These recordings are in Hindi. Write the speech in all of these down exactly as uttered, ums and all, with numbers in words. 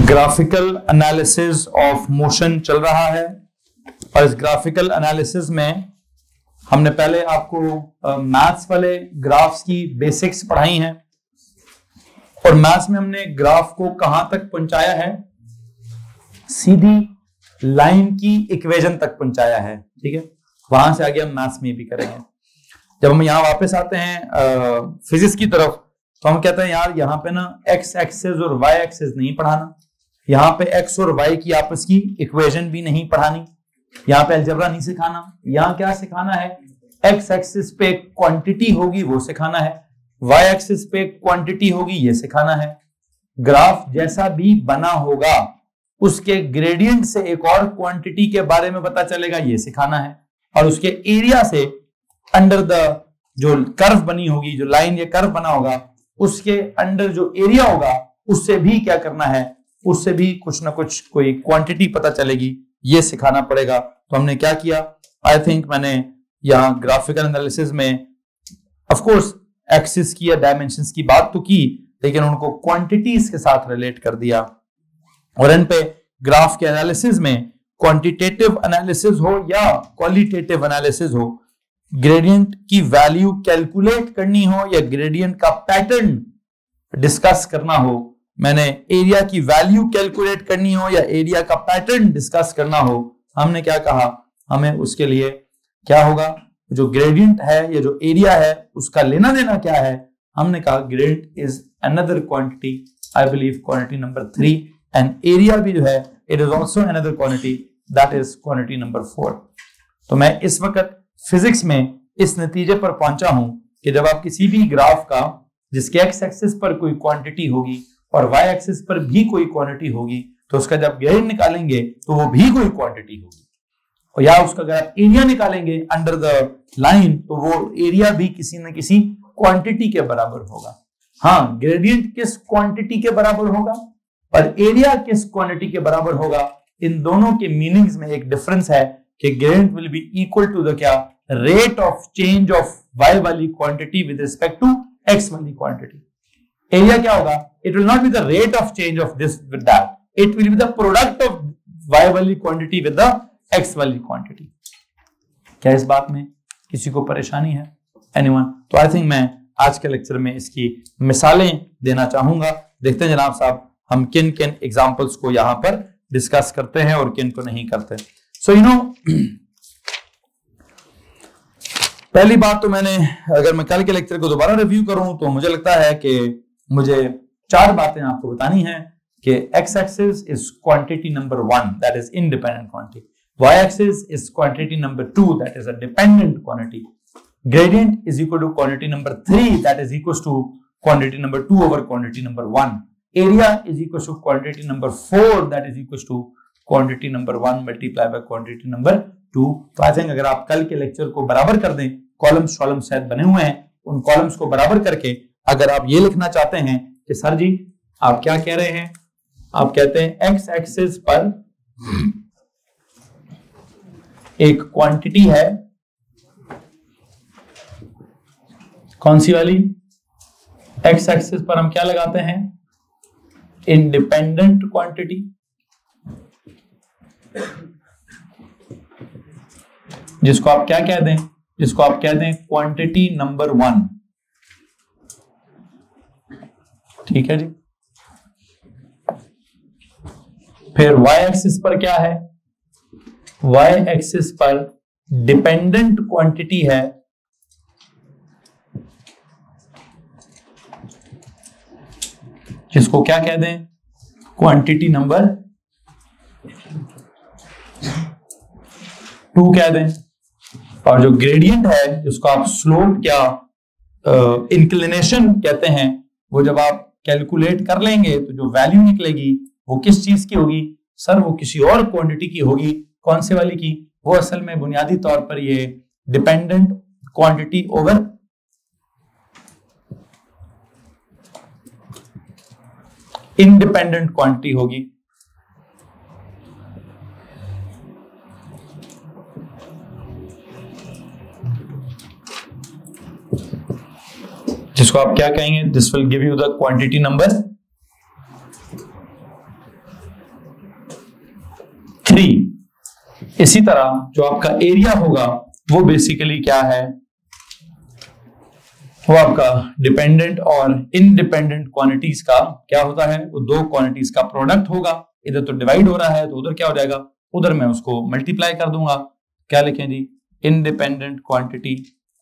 ग्राफिकल एनालिसिस ऑफ मोशन चल रहा है और इस ग्राफिकल एनालिसिस में हमने पहले आपको मैथ्स वाले ग्राफ्स की बेसिक्स पढ़ाई हैं और मैथ्स में हमने ग्राफ को कहां तक पहुंचाया है, सीधी लाइन की इक्वेशन तक पहुंचाया है। ठीक है, वहां से आगे हम मैथ्स में भी करेंगे। जब हम यहां वापस आते हैं फिजिक्स की तरफ तो हम कहते हैं यार यहाँ पे ना एक्स एक्सिस और वाई एक्सिस नहीं पढ़ाना, यहाँ पे एक्स और वाई की आपस की इक्वेशन भी नहीं पढ़ानी, यहाँ पे अलजेब्रा नहीं सिखाना। यहाँ क्या सिखाना है, एक्स एक्सिस पे क्वांटिटी होगी वो सिखाना है, वाई एक्सिस पे क्वांटिटी होगी ये सिखाना है। ग्राफ जैसा भी बना होगा उसके ग्रेडियंट से एक और क्वांटिटी के बारे में पता चलेगा ये सिखाना है, और उसके एरिया से अंडर द जो कर्व बनी होगी, जो लाइन या कर्व बना होगा उसके अंडर जो एरिया होगा उससे भी क्या करना है, उससे भी कुछ ना कुछ कोई क्वांटिटी पता चलेगी, ये सिखाना पड़ेगा। तो हमने क्या किया, आई थिंक मैंने यहाँ ग्राफिकल एनालिसिस में ऑफ कोर्स एक्सिस की या डायमेंशंस की बात तो की, लेकिन उनको क्वांटिटीज के साथ रिलेट कर दिया। और इन पे ग्राफ के एनालिसिस में क्वांटिटेटिव एनालिसिस हो या क्वालिटेटिव एनालिसिस हो, ग्रेडियंट की वैल्यू कैलकुलेट करनी हो या ग्रेडियंट का पैटर्न डिस्कस करना हो, मैंने एरिया की वैल्यू कैलकुलेट करनी हो या एरिया का पैटर्न डिस्कस करना हो, हमने क्या कहा, हमें उसके लिए क्या होगा, जो ग्रेडियंट है या जो एरिया है उसका लेना देना क्या है। हमने कहा gradient is another quantity, I believe quantity number three, and area भी जो है it is also another quantity, that is quantity number four. तो मैं इस वक्त फिजिक्स में इस नतीजे पर पहुंचा हूं कि जब आप किसी भी ग्राफ का जिसके एक्स एक्सिस पर कोई क्वांटिटी होगी और वाई एक्सिस पर भी कोई क्वांटिटी होगी तो उसका जब ग्रेडियंट निकालेंगे तो वो भी कोई क्वांटिटी होगी, और या उसका अगर आप एरिया निकालेंगे अंडर द लाइन तो वो एरिया भी किसी न किसी क्वांटिटी के बराबर होगा। हाँ, ग्रेडियंट किस क्वांटिटी के बराबर होगा और एरिया किस क्वांटिटी के बराबर होगा, इन दोनों के मीनिंग्स में एक डिफरेंस है कि gradient will be equal to the क्या, rate of change of Y वाली quantity with respect to X वाली क्वांटिटी। एरिया क्या होगा, it will not be the rate of change of this with that, it will be the product of Y वाली क्वांटिटी विद द एक्स वाली क्वांटिटी। क्या इस बात में किसी को परेशानी है, एनीवन? तो आई थिंक मैं आज के लेक्चर में इसकी मिसालें देना चाहूंगा। देखते हैं जनाब साहब हम किन किन एग्जांपल्स को यहां पर डिस्कस करते हैं और किन को नहीं करते। सो यू नो, पहली बात तो मैंने, अगर मैं कल के लेक्चर को दोबारा रिव्यू करूं तो मुझे लगता है कि मुझे चार बातें आपको बतानी है कि X axis is quantity number one, that is independent quantity, Y axis is quantity number two, that is a dependent quantity, gradient is equal to quantity number three, that is equal to quantity number two over quantity number one, area is equal to quantity number four, that is equal to quantity number one multiply by quantity number two. तो आई थिंक अगर आप कल के लेक्चर को बराबर कर दें, कॉलम्स कॉलम्स शायद बने हुए हैं, उन कॉलम्स को बराबर करके अगर आप ये लिखना चाहते हैं कि सर जी आप क्या कह रहे हैं, आप कहते हैं एक्स एक्सिस पर एक क्वांटिटी है, कौन सी वाली, एक्स एक्सिस पर हम क्या लगाते हैं, इंडिपेंडेंट क्वांटिटी, जिसको आप क्या कह दें, जिसको आप कह दें क्वांटिटी नंबर वन। ठीक है जी। फिर y एक्सिस पर क्या है, y एक्सिस पर डिपेंडेंट क्वांटिटी है, जिसको क्या कह दें, क्वांटिटी नंबर टू कह दें। और जो ग्रेडियंट है जिसको आप स्लोप या इंक्लिनेशन कहते हैं, वो जब आप कैलकुलेट कर लेंगे तो जो वैल्यू निकलेगी वो किस चीज की होगी, सर वो किसी और क्वांटिटी की होगी। कौन से वाली की, वो असल में बुनियादी तौर पर ये dependent quantity over independent quantity होगी। जिसको आप क्या कहेंगे, this will give you the quantity number three. इसी तरह जो आपका एरिया होगा वो बेसिकली क्या है, वो आपका डिपेंडेंट और इंडिपेंडेंट क्वांटिटीज का क्या होता है, वो दो क्वांटिटीज का प्रोडक्ट होगा। इधर तो डिवाइड हो रहा है तो उधर क्या हो जाएगा, उधर मैं उसको मल्टीप्लाई कर दूंगा। क्या लिखें जी, इंडिपेंडेंट क्वांटिटी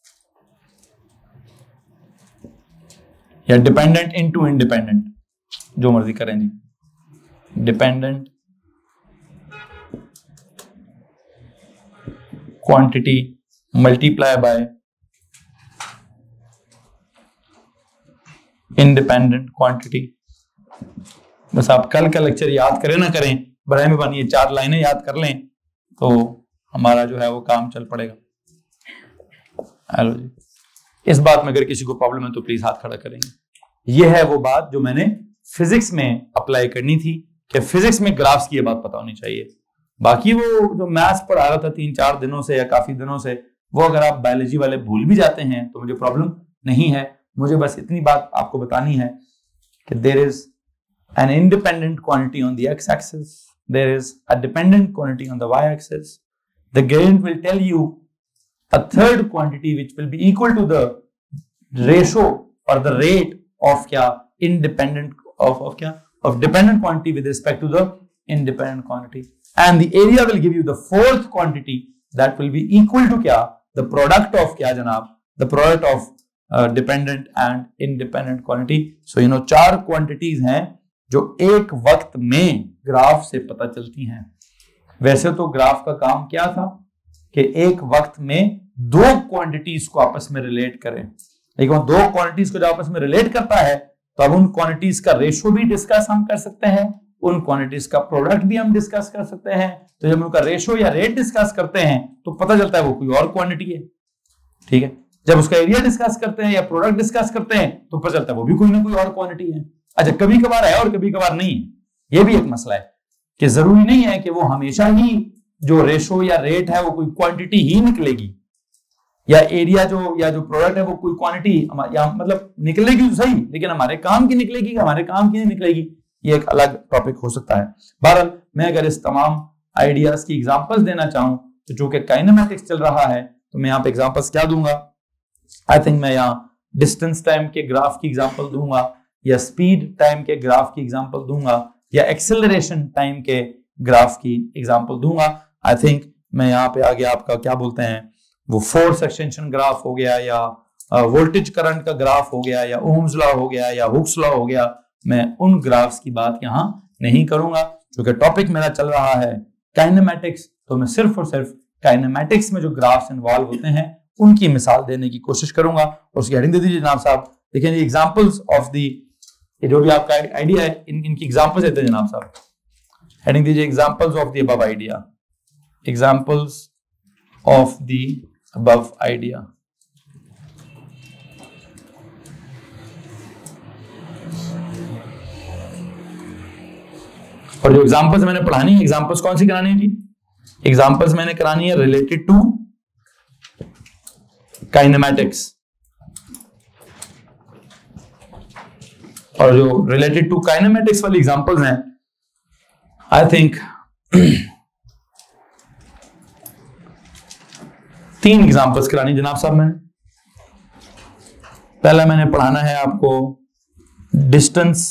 या डिपेंडेंट इनटू इंडिपेंडेंट, जो मर्जी करें जी। Dependent quantity multiply by independent quantity. बस आप कल का लेक्चर याद करें ना करें, बड़े मेहरबानी ये चार लाइनें याद कर लें तो हमारा जो है वो काम चल पड़ेगा। हेलो जी, इस बात में अगर किसी को प्रॉब्लम है तो प्लीज हाथ खड़ा करेंगे। ये है वो बात जो मैंने फिजिक्स में अप्लाई करनी थी कि फिजिक्स में ग्राफ्स की ये बात पता होनी चाहिए। बाकी वो जो मैथ्स पढ़ा रहा था तीन चार दिनों से या काफी दिनों से, वो अगर आप बायोलॉजी वाले भूल भी जाते हैं तो मुझे प्रॉब्लम नहीं है। मुझे बस इतनी बात आपको बतानी है कि there is an independent quantity on the X axis, there is a dependent quantity on the Y axis. The gradient will tell you a third quantity which will be equal to the ratio or the rate of क्या independent of of क्या of dependent quantity with respect to the independent quantity, and the area will give you the fourth quantity that will be equal to क्या the product of क्या जनाब the product of uh, dependent and independent quantity। so you know चार quantities हैं जो एक वक्त में ग्राफ से पता चलती हैं। वैसे तो ग्राफ का काम क्या था कि एक वक्त में दो क्वांटिटीज को आपस में रिलेट करें, लेकिन दो क्वांटिटीज को जब आपस में रिलेट करता है तो अब उन क्वांटिटीज का रेशो भी डिस्कस हम कर सकते हैं, उन क्वांटिटीज का प्रोडक्ट भी हम डिस्कस कर सकते हैं। तो जब उनका रेशो या रेट डिस्कस करते हैं तो पता चलता है वो कोई और क्वांटिटी है, ठीक है। जब उसका एरिया डिस्कस करते हैं या प्रोडक्ट डिस्कस करते हैं तो पता चलता है वो भी कोई ना कोई और क्वांटिटी है। अच्छा, कभी कभार है और कभी कभार नहीं है, ये भी एक मसला है कि जरूरी नहीं है कि वो हमेशा ही जो रेशो या रेट है वो कोई क्वांटिटी ही निकलेगी, या एरिया जो या जो प्रोडक्ट है वो कोई क्वांटिटी या मतलब निकलेगी तो सही, लेकिन हमारे काम की निकलेगी हमारे काम की नहीं निकलेगी, ये एक अलग टॉपिक हो सकता है। बहरहाल मैं अगर इस तमाम आइडियाज की एग्जांपल्स देना चाहूं तो जो कि काइनेमैटिक्स चल रहा है तो मैं यहाँ पे एग्जांपल्स क्या दूंगा, आई थिंक मैं यहाँ डिस्टेंस टाइम के ग्राफ की एग्जांपल दूंगा, या स्पीड टाइम के ग्राफ की एग्जांपल दूंगा, या एक्सेलरेशन टाइम के ग्राफ की एग्जांपल दूंगा। आई थिंक मैं यहाँ पे आगे आपका क्या बोलते हैं वो फोर्स एक्सटेंशन ग्राफ हो गया, या वोल्टेज करंट का ग्राफ हो गया, या ओम्स लॉ हो गया, या हुक्स लॉ हो गया, मैं उन ग्राफ्स की बात यहाँ नहीं करूंगा क्योंकि टॉपिक मेरा चल रहा है काइनेमैटिक्स। तो मैं सिर्फ और सिर्फ काइनेमैटिक्स में जो ग्राफ्स इन्वॉल्व होते हैं उनकी मिसाल देने की कोशिश करूंगा। और उसकी हेडिंग दे दीजिए जनाब साहब, देखिए एग्जाम्पल्स ऑफ दी, ये जो भी आपका आइडिया है इन इनकी एग्जांपल्स देते हैं जनाब साहब। हेडिंग दीजिए examples of the above idea, examples of the above idea. और जो एग्जांपल्स मैंने पढ़ानी है, एग्जांपल्स कौन सी करानी है जी, एग्जांपल्स मैंने करानी है रिलेटेड टू काइनेमैटिक्स। और जो रिलेटेड टू काइनेमैटिक्स वाली एग्जांपल्स हैं, आई थिंक तीन एग्जांपल्स करानी जनाब साहब। मैंने पहला मैंने पढ़ाना है आपको डिस्टेंस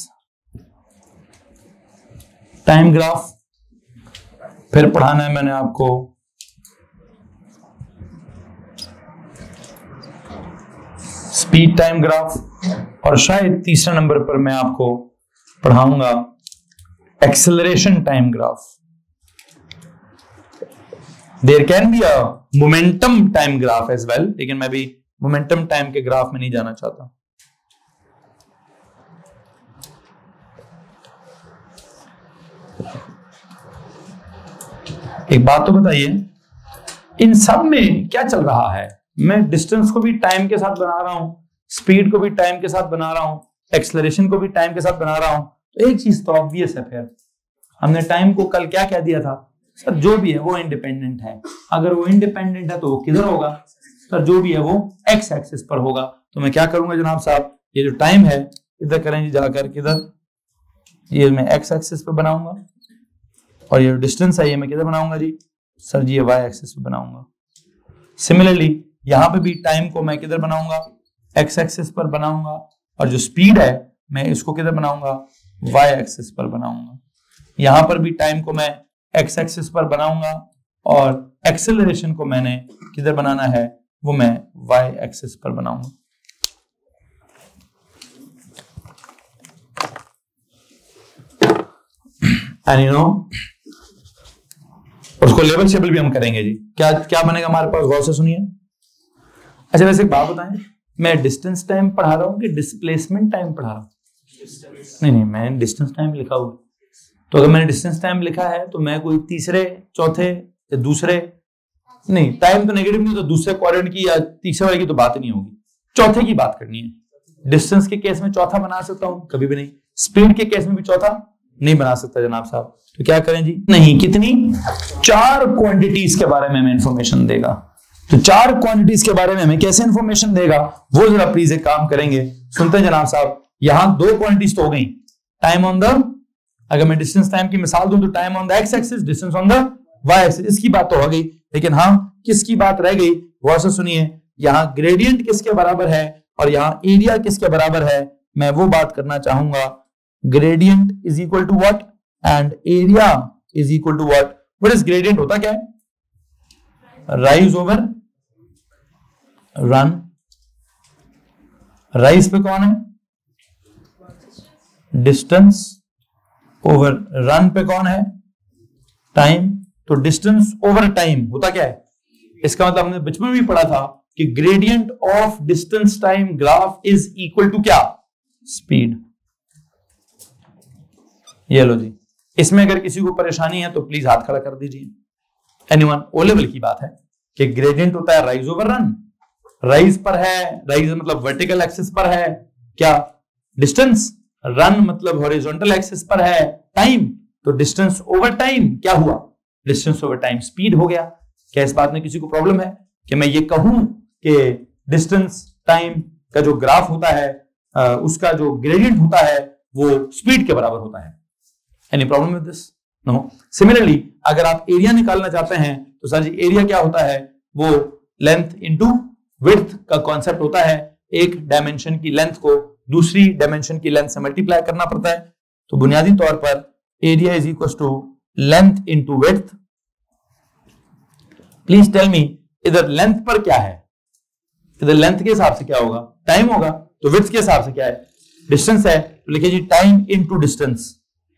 टाइम ग्राफ, फिर पढ़ाना है मैंने आपको स्पीड टाइम ग्राफ, और शायद तीसरा नंबर पर मैं आपको पढ़ाऊंगा acceleration time graph. There can be a momentum time graph as well, लेकिन मैं भी मोमेंटम टाइम के ग्राफ में नहीं जाना चाहता। एक बात तो बताइए, इन सब में क्या चल रहा है? मैं डिस्टेंस को भी टाइम के साथ बना रहा हूं, स्पीड को भी टाइम के साथ बना रहा हूं, एक्सेलरेशन को भी टाइम के साथ बना रहा हूं। तो एक चीज तो ऑब्वियस है, फिर हमने टाइम को कल क्या कह दिया था सर, जो भी है वो इंडिपेंडेंट है। अगर वो इंडिपेंडेंट है तो वो किधर होगा सर, जो भी है वो एक्स एक्सिस पर होगा। तो मैं क्या करूंगा जनाब साहब, ये जो टाइम है इधर करेंगे जाकर किधर, ये मैं एक्स एक्सिस पर बनाऊंगा, और ये डिस्टेंस है ये मैं किधर बनाऊंगा जी सर जी, ये वाई एक्सिस पे बनाऊंगा। सिमिलरली यहां पे भी टाइम को मैं किधर बनाऊंगा, एक्स एक्सिस पर बनाऊंगा, और जो स्पीड है मैं इसको किधर बनाऊंगा, वाई एक्सिस पर बनाऊंगा। यहां पर भी टाइम को मैं एक्स एक्सिस पर बनाऊंगा और एक्सेलरेशन को मैंने किधर बनाना है, वो मैं वाई एक्सिस पर बनाऊंगा। एंड यू नो उसको लेवल शेबल भी हम करेंगे जी। क्या क्या बनेगा हमारे पास, गौर से सुनिए। अच्छा वैसे एक बात बताएं, मैं डिस्टेंस टाइम पढ़ा रहा हूँ कि डिस्प्लेसमेंट टाइम पढ़ा रहा हूँ? नहीं नहीं मैंने डिस्टेंस टाइम लिखा हुआ, तो अगर मैंने डिस्टेंस टाइम लिखा है तो मैं कोई तीसरे चौथे या दूसरे, नहीं टाइम तो नेगेटिव नहीं, तो दूसरे क्वाड्रेंट की या तीसरे वाले की तो बात नहीं होगी, चौथे की बात करनी है। डिस्टेंस के केस में चौथा बना सकता हूं, कभी भी नहीं। स्पीड के केस में भी चौथा नहीं बना सकता जनाब साहब। तो क्या करें जी, नहीं कितनी, चार क्वांटिटीज के बारे में हमें इंफॉर्मेशन देगा। तो चार क्वांटिटीज के बारे में हमें कैसे इंफॉर्मेशन देगा, वो जरा प्लीज एक काम करेंगे, सुनते हैं जनाब साहब। यहां दो क्वांटिटीज तो हो गई, टाइम ऑन द, अगर मैं डिस्टेंस टाइम की मिसाल दूं तो time on the X axis, distance on the Y axis, इसकी बात तो हो गई। लेकिन हाँ किसकी बात रह गई, गौर से सुनिए। यहां ग्रेडियंट किसके बराबर है और यहां एरिया किसके बराबर है, मैं वो बात करना चाहूंगा। Gradient is equal to what and area is equal to what. What is gradient, होता क्या है, राइज ओवर रन। राइज पे कौन है, डिस्टेंस, ओवर रन पे कौन है, टाइम। तो डिस्टेंस ओवर टाइम होता क्या है, इसका मतलब हमने बचपन में भी पढ़ा था कि gradient of distance time graph is equal to क्या, स्पीड। ये लो जी, इसमें अगर किसी को परेशानी है तो प्लीज हाथ खड़ा कर दीजिए। एनीवन, ओ लेवल की बात है कि ग्रेडियंट होता है राइज ओवर रन। राइज पर है, राइज मतलब वर्टिकल एक्सिस पर है क्या डिस्टेंस, रन मतलब हॉरिजॉन्टल एक्सिस पर है टाइम। तो डिस्टेंस ओवर टाइम क्या हुआ, डिस्टेंस ओवर टाइम स्पीड हो गया। क्या इस बात में किसी को प्रॉब्लम है कि मैं ये कहूं कि डिस्टेंस टाइम का जो ग्राफ होता है आ, उसका जो ग्रेडियंट होता है वो स्पीड के बराबर होता है? Any problem with this? No. Similarly अगर आप एरिया निकालना चाहते हैं तो सर जी एरिया क्या होता है, वो लेंथ इंटू विड्थ का कॉन्सेप्ट होता है। एक डायमेंशन की लेंथ को दूसरी डायमेंशन की लेंथ से मल्टीप्लाई करना पड़ता है। तो बुनियादी तौर पर area is equal to length into width. Please tell me इधर लेंथ पर क्या है, इधर लेंथ के हिसाब से क्या होगा, टाइम होगा। तो विड्थ के हिसाब से क्या है, डिस्टेंस है। तो लिखिए जी टाइम इंटू डिस्टेंस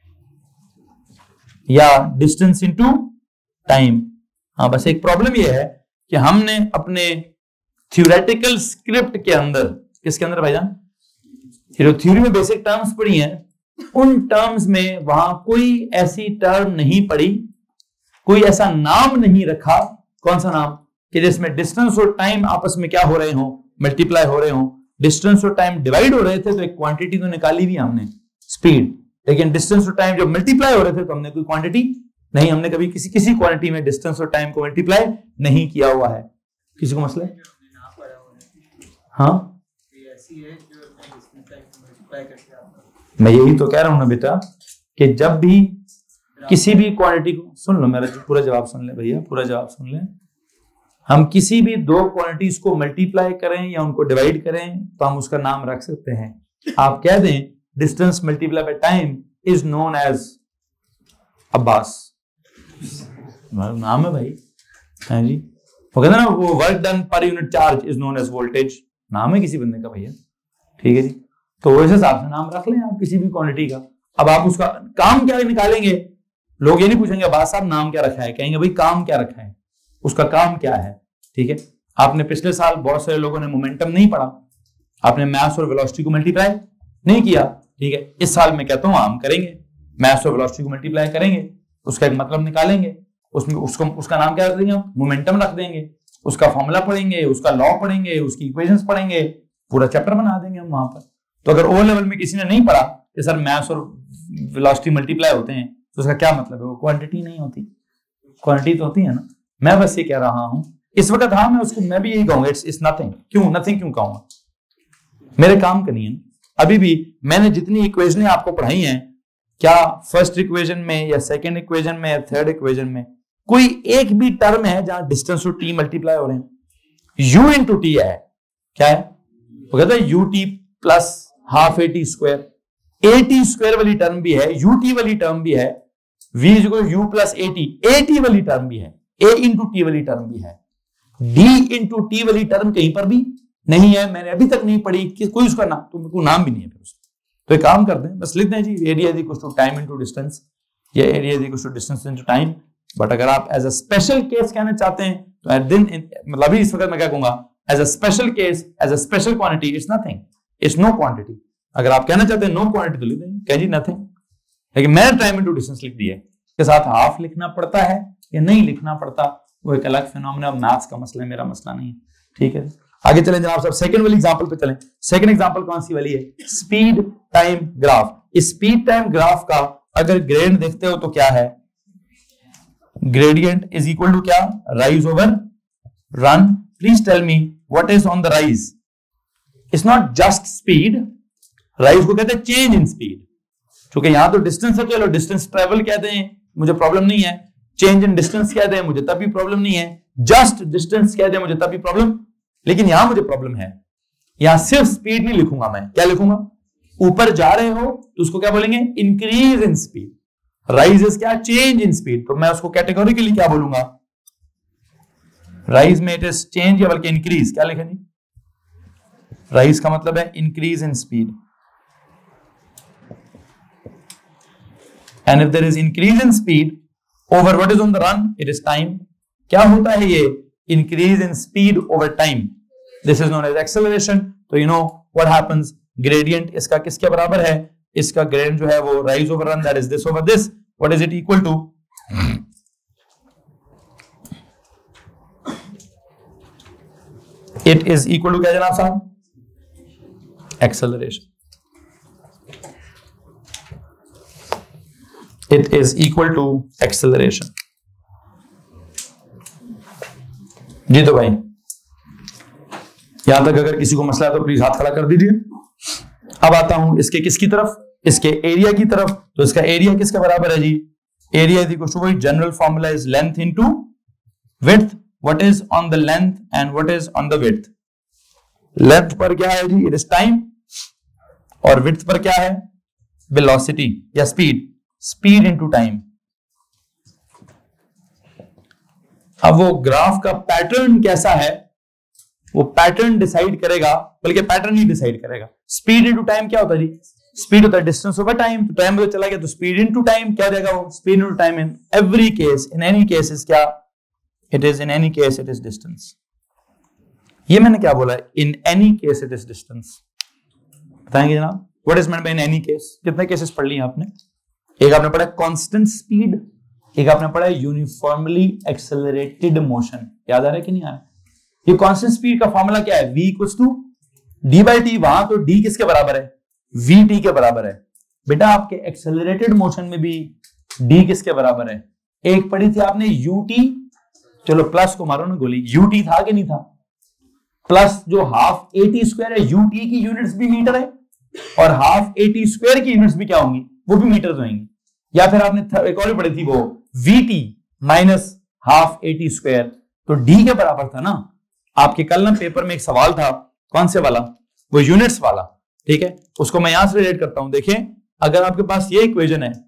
या डिस्टेंस इंटू टाइम। हाँ बस एक प्रॉब्लम यह है कि हमने अपने थ्योरेटिकल स्क्रिप्ट के अंदर, किसके अंदर भाईजान, जो थ्योरी में बेसिक टर्म्स पढ़ी हैं उन टर्म्स में वहां कोई ऐसी टर्म नहीं पड़ी, कोई ऐसा नाम नहीं रखा। कौन सा नाम, कि जिसमें डिस्टेंस और टाइम आपस में क्या हो रहे हो, मल्टीप्लाई हो रहे हो। डिस्टेंस और टाइम डिवाइड हो रहे थे तो एक क्वांटिटी तो निकाली भी हमने, स्पीड। लेकिन डिस्टेंस और टाइम जब मल्टीप्लाई हो रहे थे तो हमने कोई क्वांटिटी नहीं, हमने कभी किसी किसी क्वांटिटी में डिस्टेंस और टाइम को मल्टीप्लाई नहीं किया हुआ है। किसी को मसला है? हाँ मैं यही तो कह रहा हूं ना बेटा कि जब भी किसी भी क्वांटिटी को, सुन लो मेरा पूरा जवाब सुन ले भैया, पूरा जवाब सुन ले। हम किसी भी दो क्वांटिटीज को मल्टीप्लाई करें या उनको डिवाइड करें तो हम उसका नाम रख सकते हैं। आप कह दें distance multiply by time is known as Abbas, नाम है भाई, है जी। वो कहते हैं ना वो work done per unit charge is known as voltage, नाम है किसी बंदे का भैया, ठीक है जी। तो उस हिसाब से नाम रख लें आप किसी भी क्वांटिटी का। अब आप उसका काम क्या निकालेंगे, लोग ये नहीं पूछेंगे अब्बास साहब नाम क्या रखा है, कहेंगे भाई काम क्या रखा है, उसका काम क्या है, ठीक है। आपने पिछले साल बहुत सारे लोगों ने मोमेंटम नहीं पढ़ा, आपने मास और वेलोसिटी को मल्टीप्लाई नहीं किया, ठीक है। इस साल मैं कहता हूं हम करेंगे, मास और वेलोसिटी को मल्टीप्लाई करेंगे, उसका एक मतलब निकालेंगे, उसमें उसको उसका नाम क्या रख देंगे हम, मोमेंटम रख देंगे, उसका फॉर्मूला पढ़ेंगे, उसका लॉ पढ़ेंगे, उसकी इक्वेशंस पढ़ेंगे, पूरा चैप्टर बना देंगे हम वहां पर। तो अगर ओ लेवल में किसी ने नहीं पढ़ा कि सर मास और वेलोसिटी मल्टीप्लाई होते हैं तो उसका क्या मतलब है, वो क्वांटिटी नहीं होती, क्वांटिटी तो होती है ना। मैं बस ये कह रहा हूं इस वक्त, हाँ मैं उसको मैं भी यही कहूंगा इट्स इट्स नथिंग। क्यों नथिंग क्यों कहूंगा, मेरे काम का नहीं है। अभी भी मैंने जितनी इक्वेशनें आपको पढ़ाई हैं क्या फर्स्ट इक्वेशन में या सेकंड इक्वेशन में या थर्ड इक्वेशन में कोई एक भी टर्म है जहां डिस्टेंस टू टी मल्टीप्लाई हो रहे हैं? u इंटू टी है, क्या है वो कहता है u t plus half a t square, a t square वाली टर्म भी है, यू टी वाली टर्म भी है, v is equal u plus a t, a t वाली टर्म भी है, a इंटू टी वाली टर्म भी है, d इंटू टी वाली टर्म कहीं पर भी नहीं है, मैंने अभी तक नहीं पढ़ी कि कोई उसका नाम, तो कोई नाम भी नहीं है फिर उसका। तो एक काम करते हैं, बस लिख दें जी area is equal to time into distance, या area is equal to distance into time. But अगर आप एज अ स्पेशल केस कहना चाहते हैं तो एट दिन मतलब अभी इस वक्त मैं क्या कहूंगा, as a special case, as a special quantity, it's nothing, it's no quantity. अगर आप कहना चाहते हैं नो क्वांटिटी तो लिख दें, कह जी नथिंग, लेकिन मैंने टाइम इनटू डिस्टेंस लिख दिया है, के साथ हाफ लिखना पड़ता है या नहीं लिखना पड़ता वो एक अलग फिनोमेना, मैथ्स का मसला है, मेरा मसला नहीं है। ठीक है, आगे चलें जनाब साहब, सेकंड वाली एग्जांपल पे चलें। सेकंड एग्जांपल कौन सी वाली है? Speed time graph. इस स्पीड टाइम ग्राफ का अगर ग्रेड देखते हो तो क्या है? ग्रेडियंट इज इक्वल टू क्या? Rise over run. Please tell me what is on the rise? It's not just speed, rise को कहते हैं चेंज इन स्पीड, क्योंकि यहां तो डिस्टेंस है, चलो डिस्टेंस ट्रेवल कहते हैं, मुझे प्रॉब्लम नहीं है, चेंज इन डिस्टेंस कहते हैं, मुझे तब भी प्रॉब्लम नहीं है, जस्ट डिस्टेंस कहते हैं, मुझे तब भी प्रॉब्लम, लेकिन यहां मुझे प्रॉब्लम है, यहां सिर्फ स्पीड नहीं लिखूंगा मैं, क्या लिखूंगा? ऊपर जा रहे हो तो उसको क्या बोलेंगे? Increase in speed. Rise is क्या? चेंज इन स्पीड, तो मैं उसको कैटेगोरिकली क्या बोलूंगा? राइज में इट इज चेंज या बल्कि इंक्रीज, क्या लिखेंगे? राइज का मतलब है increase in speed, and if there is increase in speed over what is on the run, it is time. क्या होता है ये? Increase in speed over time, this is known as acceleration. तो you know what happens, gradient इसका किसके बराबर है? इसका ग्रेडियंट जो है वो rise over run, that is this over this, what is it equal to? It is equal to क्या जनाब साहब? Acceleration. It is equal to acceleration. जी तो भाई यहां तक अगर किसी को मसला है तो प्लीज हाथ खड़ा कर दीजिए। अब आता हूं इसके किसकी तरफ? इसके एरिया की तरफ। तो इसका एरिया किसके बराबर है जी? एरिया इज इक्वल टू वही general formula is length into width. What is on the length and what is on the width? Length पर क्या है जी? इट इज टाइम, और विड्थ पर क्या है? वेलोसिटी या स्पीड, स्पीड इनटू टाइम। अब वो ग्राफ का पैटर्न कैसा है वो पैटर्न डिसाइड करेगा, बल्कि पैटर्न ही डिसाइड करेगा। स्पीड इनटू टाइम क्या होता है जी? स्पीड होता है डिस्टेंस ओवर टाइम, तो टाइम चला गया तो स्पीड इनटू टाइम क्या हो जाएगा वो? Speed into time in every case, in any case is क्या? It is in any case it is distance. ये मैंने क्या बोला है? In any case it is distance. बताएंगे जनाब what is meant by in any case? कितने केसेस पढ़ लिए आपने? एक आपने पढ़ा कांस्टेंट स्पीड, एक आपने पढ़ा यूनिफॉर्मली एक्सेलरेटेड मोशन। याद आ रहा है कि नहीं आ रहा? ये कांस्टेंट स्पीड का फॉर्मूला क्या है? v equals to d by t. वहां तो d किसके बराबर है? vt के बराबर है। बेटा आपके एक्सेलरेटेड मोशन में भी d किसके बराबर है? एक पढ़ी थी आपने ut, चलो प्लस को मारो ना गोली, ut था कि नहीं था? प्लस जो हाफ ए टी स्क्वायर है, ut की यूनिट्स भी मीटर है, और हाफ ए टी स्क्वायर की यूनिट्स भी क्या होंगी? वो भी मीटर होंगी। या फिर आपने एक और पढ़ी थी वो vt minus half a t square, तो d के बराबर था ना। आपके कल ना पेपर में एक सवाल था, कौन से वाला? वो यूनिट्स वाला, ठीक है, उसको मैं यहां से रिलेट करता हूं। देखिए अगर आपके पास ये इक्वेशन है,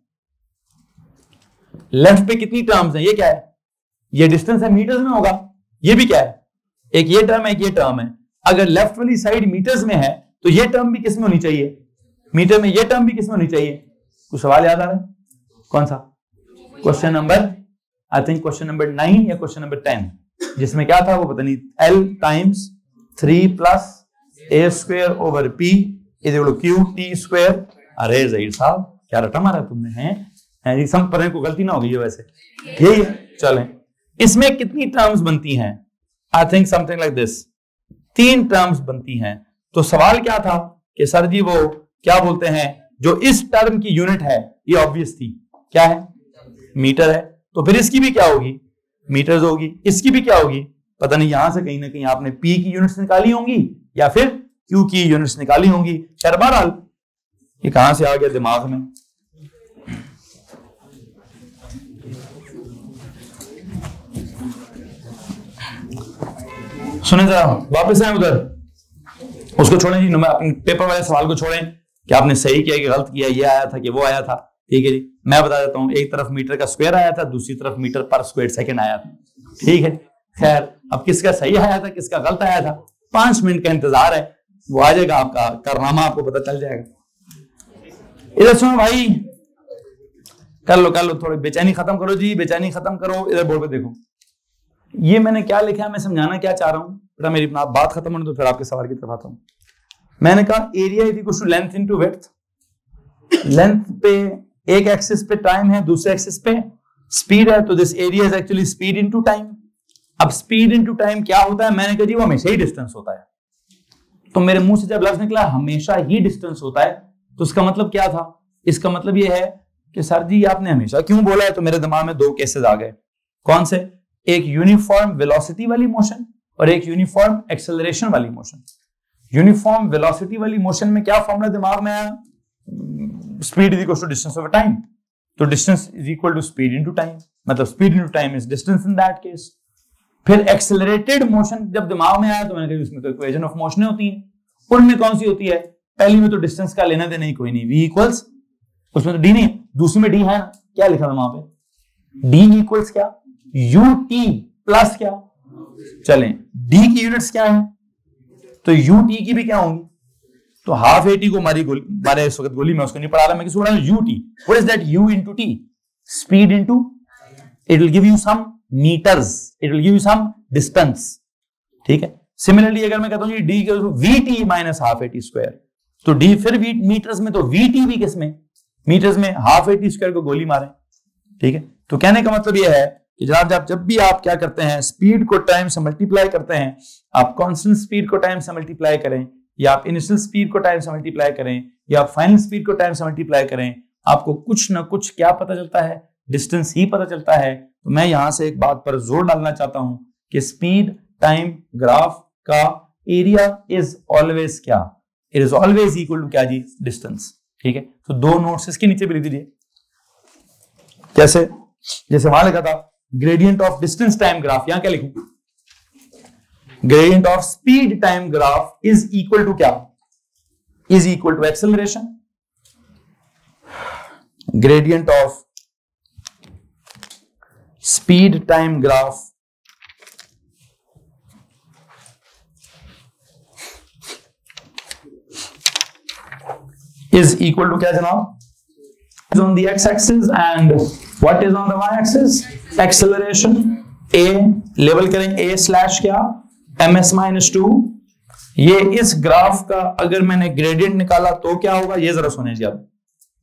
लेफ्ट पे कितनी टर्म्स हैं? ये क्या है? ये डिस्टेंस है, मीटर्स में होगा। ये भी क्या है? एक ये टर्म है, एक ये टर्म है। अगर लेफ्ट वाली साइड मीटर्स में है तो ये टर्म भी किस में होनी चाहिए? मीटर में। ये टर्म भी किस में होनी चाहिए? कुछ सवाल याद आ रहा है? कौन सा? Question number, I think question number nine या क्वेश्चन नंबर टेन, जिसमें क्या था वो पता नहीं, l times three plus a square over p is equal to q t square. अरे जहीर साहब क्या रटा मारा तुमने, हैं? सम पर को गलती ना हो गई है वैसे, यही है। चलें, इसमें कितनी टर्म्स बनती हैं? I think something like this, तीन टर्म्स बनती हैं। तो सवाल क्या था कि सर जी वो क्या बोलते हैं, जो इस टर्म की यूनिट है, ये ऑब्वियस थी, क्या है? मीटर है। तो फिर इसकी भी क्या होगी? मीटर्स होगी। इसकी भी क्या होगी? पता नहीं, यहां से कहीं ना कहीं आपने पी की यूनिट्स निकाली होंगी या फिर क्यू की यूनिट्स निकाली होंगी। खैर बहरहाल ये कहां से आ गया दिमाग में? सुने जरा, वापस आए उधर, उसको छोड़ें जी, अपने पेपर वाले सवाल को छोड़ें कि आपने सही किया कि गलत किया, ये आया था कि वो आया था, ठीक है जी। मैं बता देता हूं, एक तरफ मीटर का स्क्वायर आया था, दूसरी तरफ मीटर पर स्क्वायर सेकंड आया था, ठीक है। खैर, अब किसका सही आया था किसका गलत आया था, पांच मिनट का इंतजार है, वो आ जाएगा, आपका कारनामा आपको पता चल जाएगा। इधर सुनो भाई, कर लो कर लो, थोड़ी बेचैनी खत्म करो जी, बेचैनी खत्म करो। इधर बोर्ड पे देखो, ये मैंने क्या लिखा है, मैं समझाना क्या चाह रहा हूं बेटा, मेरी बात खत्म होने तो फिर आपके सवाल की तरफ आता हूं। मैंने कहा area is equal to length into width. Length पे एक एक्सिस पे टाइम है, दूसरे एक्सिस पे स्पीड है, तो this area is actually speed into time. अब स्पीड इनटू टाइम क्या होता है, मैंने कहा जी वो हमेशा ही डिस्टेंस होता है। तो मेरे मुंह से जब लफ्ज निकला हमेशा ही डिस्टेंस होता है, तो इसका मतलब क्या था, इसका मतलब ये है कि सर जी आपने हमेशा क्यों बोला है, तो मेरे दिमाग में दो केसेस आ गए। कौन से, एक यूनिफॉर्म वेलोसिटी वाली मोशन और एक यूनिफॉर्म एक्सेलरेशन वाली मोशन। यूनिफॉर्म वेलोसिटी वाली मोशन में क्या फॉर्मूला दिमाग में आया, speed is equal to distance over time, तो distance is equal to speed into time, मतलब speed into time is distance in that case. फिर एक्सेलरेटेड मोशन जब दिमाग में आया तो मैंने कहा उसमें तो इक्वेशन ऑफ मोशन होती है, उनमें कौन सी होती है, पहली में तो डिस्टेंस का लेना देना ही कोई नहीं, v इक्वल्स, उसमें तो डी नहीं, दूसरी में डी है ना, क्या लिखा था वहां पे, डी इक्वल्स क्या, यू टी प्लस क्या, चलें डी की यूनिट्स क्या है, तो यू टी की भी क्या होंगी, तो हाफ ए टी को हमारी गोली, हमारे इस वक्त गोली में उसको नहीं पढ़ा रहा मैं, किसी पढ़ा u t, what is that, u into t, speed into, it will give you some metres, it will give you some distance, ठीक है। सिमिलरली अगर मैं कहता हूं डी के v t minus half a t square, तो डी फिर वी मीटर्स में, तो वी टी भी किस में, मीटर्स में, हाफ ए टी स्क्वायर को गोली मारे, ठीक है। तो कहने का मतलब यह है कि जनाब जब जब भी आप क्या करते हैं, स्पीड को टाइम से मल्टीप्लाई करते हैं, आप कांस्टेंट स्पीड को टाइम से मल्टीप्लाई करें, या आप इनिशियल स्पीड को टाइम से मल्टीप्लाई करें, या आप फाइनल स्पीड को टाइम से मल्टीप्लाई करें, आपको कुछ ना कुछ क्या पता चलता है, डिस्टेंस ही पता चलता है। तो मैं यहां से एक बात पर जोर डालना चाहता हूं कि स्पीड टाइम ग्राफ का एरिया इज ऑलवेज क्या, it is always equal to क्या जी, डिस्टेंस, ठीक है। तो दो नोट्स इसके नीचे भी लिख दीजिए, कैसे, जैसे वहां लिखा था gradient of distance time graph, यहां क्या लिखूं, gradient of speed time graph is equal to क्या, is equal to acceleration, gradient of speed time graph is equal to क्या जनाब, is on the x-axis and what is on the y-axis, acceleration। a लेवल करें a स्लैश क्या, ms माइनस टू। ये इस ग्राफ का अगर मैंने ग्रेडियंट निकाला तो क्या होगा, ये जरा सुने जी आप,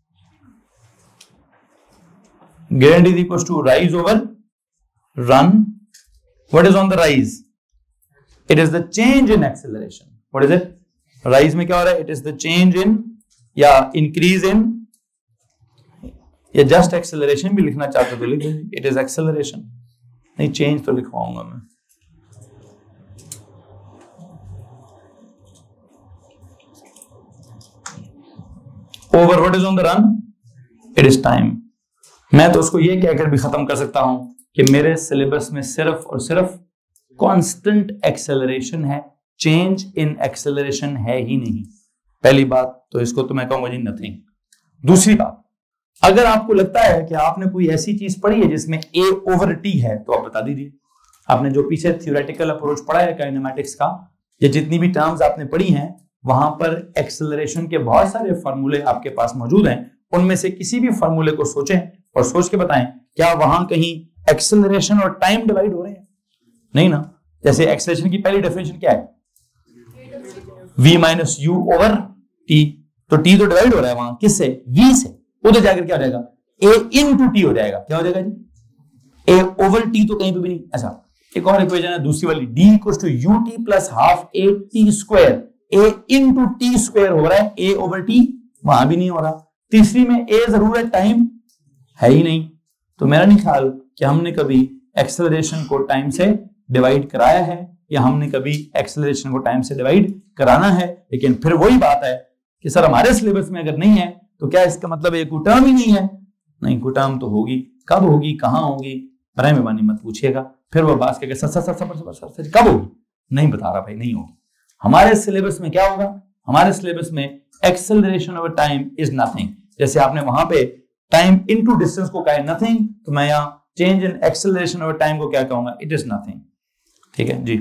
gradient is equal to rise over run. What is on the rise, it is the change in acceleration. What is it, rise में क्या हो रहा है, it is the change in या इंक्रीज इन, या जस्ट एक्सेलरेशन भी लिखना चाहते तो लिख दीजिए, इट इज एक्सेलरेशन, नहीं चेंज तो लिखवाऊंगा मैं। Over what is on the run, it is time. मैं तो उसको ये कहकर भी खत्म कर सकता हूं कि मेरे सिलेबस में सिर्फ और सिर्फ कांस्टेंट एक्सेलरेशन है, चेंज इन एक्सेलरेशन है ही नहीं। पहली बात तो इसको तो मैं कहूंगा जी नथिंग। दूसरी बात, अगर आपको लगता है कि आपने कोई ऐसी चीज पढ़ी है जिसमें ए ओवर टी है तो आप बता दीजिए। आपने जो पीछे थ्योरेटिकल अप्रोच पढ़ा है काइनेमैटिक्स का, या जितनी भी टर्म्स आपने पढ़ी हैं, वहां पर एक्सेलरेशन के बहुत सारे फॉर्मूले आपके पास मौजूद हैं। उनमें से किसी भी फॉर्मूले को सोचें और सोच के बताएं क्या वहां कहीं एक्सेलरेशन और टाइम डिवाइड हो रहे हैं, नहीं ना। जैसे एक्सेलरेशन की पहली डेफिनेशन क्या है, v minus u over t, तो t तो डिवाइड हो रहा है वहां किससे, v से, उधर जाकर क्या हो जाएगा, a इनटू टी हो जाएगा। क्या हो जाएगा जी, a ओवर t तो कहीं पे भी नहीं। अच्छा, एक और इक्वेशन है दूसरी वाली, d equals to u t plus half a t square, a into t square हो रहा है, a ओवर t वहां भी नहीं हो रहा। तीसरी में a जरूर है, टाइम है ही नहीं। तो मेरा नहीं ख्याल कि हमने कभी एक्सेलरेशन को टाइम से डिवाइड कराया है, या हमने कभी एक्सेलरेशन को टाइम से डिवाइड कराना है। लेकिन फिर वही बात है कि सर हमारे सिलेबस में अगर नहीं है तो क्या इसका मतलब एक टर्म ही नहीं है, नहीं कोई टर्म तो होगी, कब होगी, कहां होगी, बराए मेहरबानी मत पूछिएगा। फिर वो बात कहेगा sir sir sir sir sir sir कब होगी, नहीं बता रहा भाई, नहीं होगी। हमारे सिलेबस में क्या होगा, हमारे सिलेबस में acceleration over time is nothing. जैसे आपने वहां पे टाइम इनटू डिस्टेंस को कहा है नथिंग, तो मैं यहाँ change in acceleration over time को क्या कहूंगा, इट इज नथिंग। ठीक है जी,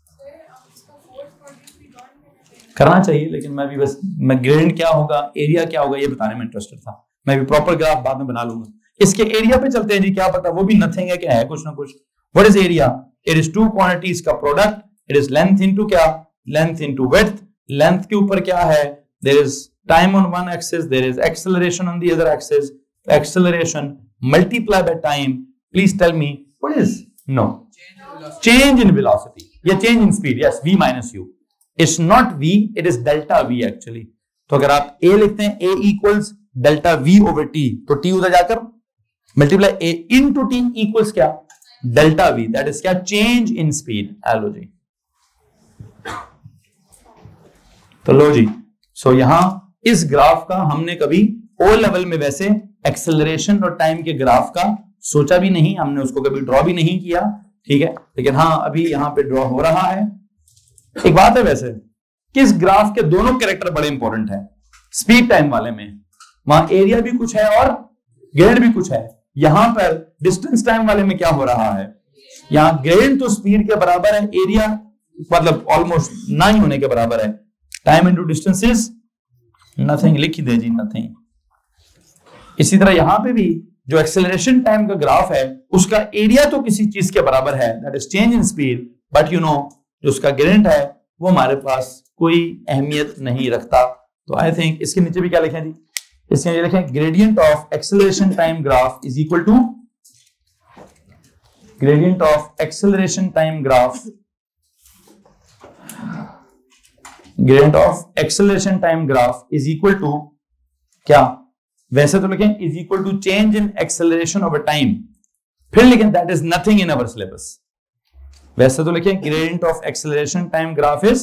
करना चाहिए, लेकिन मैं भी बस मैं ग्रेडियंट क्या होगा, एरिया क्या होगा, ये बताने में इंटरेस्टेड था। मैं भी प्रॉपर ग्राफ बाद में बना लूंगा। इसके एरिया पे चलते हैं जी, क्या पता वो भी नथिंग है, क्या है कुछ ना कुछ। What is area? It is two quantities का product. It is length into क्या, लेंथ इनटू विड्थ। लेंथ के ऊपर क्या है, there is time on one axis, there is acceleration on the other axis. Acceleration multiply by time. Please tell me what is, no, change in velocity या change in speed. Yes, v minus u। It's not v, it is delta v actually. तो अगर आप a लिखते हैं, a equals delta v over t, तो t उधर जाकर multiply a into t equals क्या, डेल्टा v, दैट इज क्या, चेंज इन स्पीड। लो जी, तो लो जी, सो यहां इस ग्राफ का हमने कभी ओ लेवल में वैसे एक्सेलरेशन और टाइम के ग्राफ का सोचा भी नहीं, हमने उसको कभी ड्रॉ भी नहीं किया। ठीक है, लेकिन हाँ अभी यहां पे ड्रॉ हो रहा है। एक बात है वैसे, किस ग्राफ के दोनों कैरेक्टर बड़े इंपॉर्टेंट है। स्पीड टाइम वाले में वहां एरिया भी कुछ है और ग्रेडियंट भी कुछ है। यहां पर डिस्टेंस टाइम वाले में क्या हो रहा है, यहां ग्रेडियंट तो स्पीड के बराबर है, एरिया मतलब ऑलमोस्ट ना ही होने के बराबर है। Time into distance is nothing, लिख ही दे जी, नथिंग। इसी तरह यहां पे भी जो एक्सेलरेशन टाइम का ग्राफ है उसका एरिया तो किसी चीज के बराबर है, that is change in speed, but you know जो उसका ग्रेडियंट है वो हमारे पास कोई अहमियत नहीं रखता। तो आई थिंक इसके नीचे भी क्या लिखें जी, इसके नीचे लिखें gradient of acceleration time graph is equal to, gradient of acceleration time graph, gradient of acceleration time graph is equal to क्या, वैसे तो लिखें is equal to change in acceleration over time, फिर लिखें that is nothing in our syllabus. वैसे तो लिखें gradient of acceleration time graph is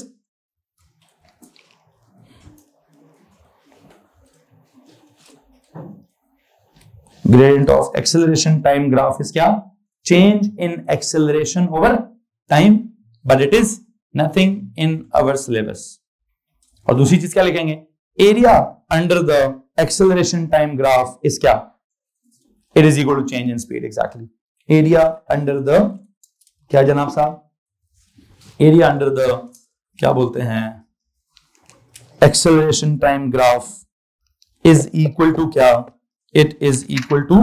gradient of acceleration time graph is क्या, change in acceleration over time, but it is nothing in our syllabus. और दूसरी चीज क्या लिखेंगे, area under the acceleration time graph is क्या, it is equal to change in speed. Exactly, area under the क्या जनाब साहब, एरिया अंडर द क्या बोलते हैं, acceleration time graph is equal to क्या, it is equal to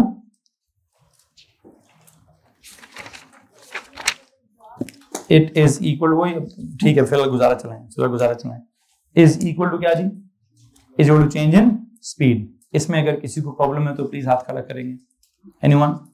it is equal to, ठीक है फिलहाल गुजारा चलाएं, फिलहाल गुजारा चलाएं, इज इक्वल टू क्या जी, is equal to change in speed. इसमें अगर किसी को प्रॉब्लम है तो प्लीज हाथ खड़ा करेंगे। एनीवन?